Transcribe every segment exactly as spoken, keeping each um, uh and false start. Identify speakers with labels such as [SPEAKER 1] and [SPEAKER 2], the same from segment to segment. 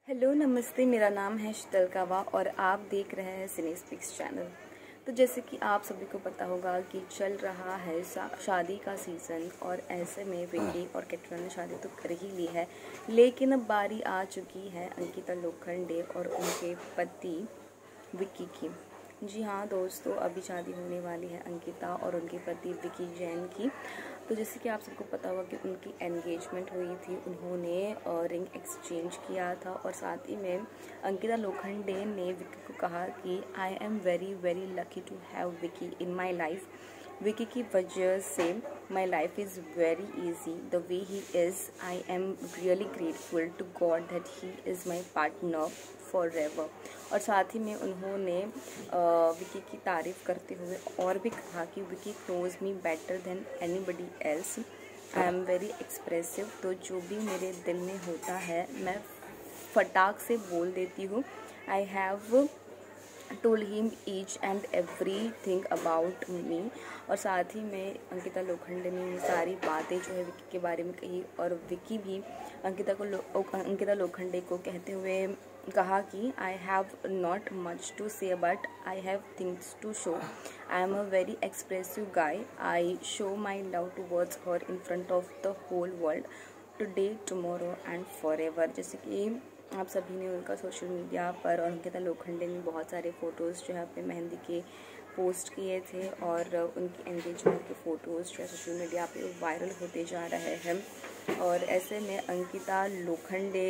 [SPEAKER 1] Hello नमस्ते, मेरा नाम है शीतल कावा और आप देख रहे हैं सिनेस्पिक्स चैनल। तो जैसे कि आप सभी को पता होगा कि चल रहा है शादी का सीज़न और ऐसे में विकी और कैटरीना ने शादी तो कर ही ली है, लेकिन अब बारी आ चुकी है अंकिता लोखंडे और उनके पति विकी की। जी हाँ दोस्तों, अभी शादी होने वाली है अंकिता और उनके पति विकी जैन की। तो जैसे कि आप सबको पता होगा कि उनकी एंगेजमेंट हुई थी, उन्होंने रिंग एक्सचेंज किया था और साथ ही में अंकिता लोखंडे ने विकी को कहा कि I am very very lucky to have Vicky in my life. Vicky की वजह से my life is very easy the way he is. I am really grateful to God that he is my partner forever. और साथ ही में उन्होंने विकी की तारीफ़ करते हुए और भी कहा कि Vicky knows me better than anybody else. I am very expressive, तो जो भी मेरे दिल में होता है मैं फटाक से बोल देती हूँ। I have told him each and everything about me. और साथ ही में अंकिता लोखंडे ने ये सारी बातें जो है विकी के बारे में कही और विकी भी अंकिता को लो, अंकिता लोखंडे को कहते हुए कहा कि I have not much to say but I have things to show. I am a very expressive guy. I show my love towards her in front of the whole world today tomorrow and forever. जैसे कि आप सभी ने उनका social media पर और अंकिता लोखंडे ने बहुत सारे फ़ोटोज़ जो है अपने मेहंदी के पोस्ट किए थे और उनकी एंगेजमेंट के फ़ोटोज़ जो है सोशल मीडिया पे वायरल होते जा रहे हैं। और ऐसे में अंकिता लोखंडे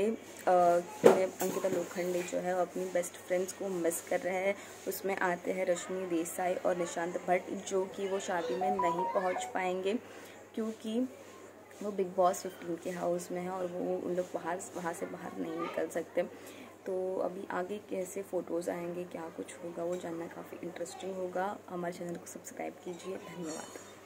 [SPEAKER 1] अंकिता लोखंडे जो है अपनी बेस्ट फ्रेंड्स को मिस कर रहे हैं। उसमें आते हैं रश्मि देसाई और निशांत भट्ट, जो कि वो शादी में नहीं पहुंच पाएंगे क्योंकि वो बिग बॉस फिफ्टीन के हाउस में है और वो उन लोग बाहर वहाँ से बाहर नहीं निकल सकते। तो अभी आगे कैसे फ़ोटोज़ आएंगे, क्या कुछ होगा, वो जानना काफ़ी इंटरेस्टिंग होगा। हमारे चैनल को सब्सक्राइब कीजिए। धन्यवाद।